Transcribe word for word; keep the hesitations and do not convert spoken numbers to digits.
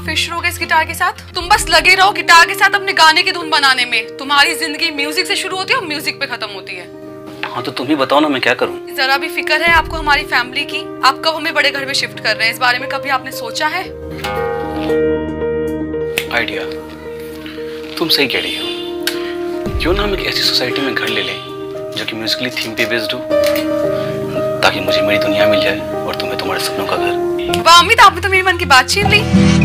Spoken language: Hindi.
फिर शुरू हो गए इस गिटार के साथ? तुम बस लगे रहो गिटार के साथ अपने गाने की धुन बनाने में। तुम्हारी जिंदगी म्यूजिक से शुरू होती है और म्यूजिक पे खत्म होती है। हाँ तो तुम ही बताओ ना, मैं क्या करूँ? जरा भी फिक्र है आपको हमारी फैमिली की? आप कब हमें बड़े घर में शिफ्ट कर रहे हैं, इस बारे में कभी आपने सोचा है? आइडिया, तुम सही कह रही हो। क्यों ना हम एक ऐसी सोसाइटी में घर ले लें जो कि म्यूजिकली थीम पे बेस्ड हो, ताकि मुझे मेरी दुनिया मिल जाए और तुम्हें तुम्हारे सपनों का घर। वाह अमित, आपने तो मेरे मन की बात छीन ली।